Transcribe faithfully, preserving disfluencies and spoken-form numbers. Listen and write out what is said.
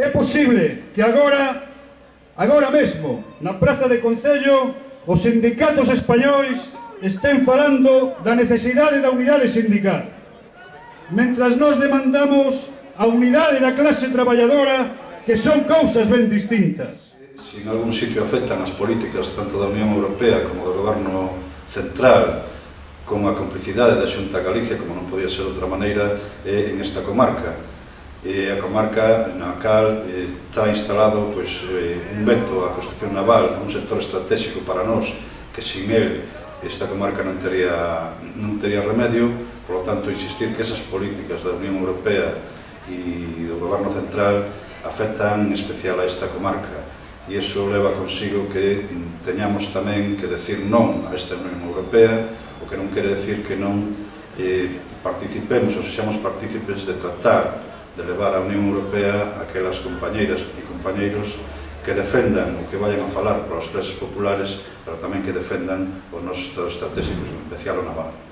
É posible que agora, agora mesmo, na Praza de Concello, os sindicatos españois estén falando da necesidade da unidade sindical, mentras nós demandamos a unidade da clase traballadora, que son cousas ben distintas. Si en algún sitio afectan as políticas tanto da Unión Europea como do Goberno Central, con a complicidade da Xunta Galicia, como non podía ser de outra maneira, en esta comarca. E a comarca na cal está instalado pois, un veto á construcción naval, un sector estratégico para nós, que sin el esta comarca non tería, non tería remedio. Por lo tanto, insistir que esas políticas da Unión Europea e do Goberno Central afectan en especial a esta comarca, e iso leva consigo que teñamos tamén que decir non a esta Unión Europea, o que non quere decir que non eh, participemos ou sexamos partícipes de tratar de levar a Unión Europea a aquelas compañeiras e compañeiros que defendan o que vayan a falar para as clases populares, pero tamén que defendan os nosos estratégicos, en especial o naval.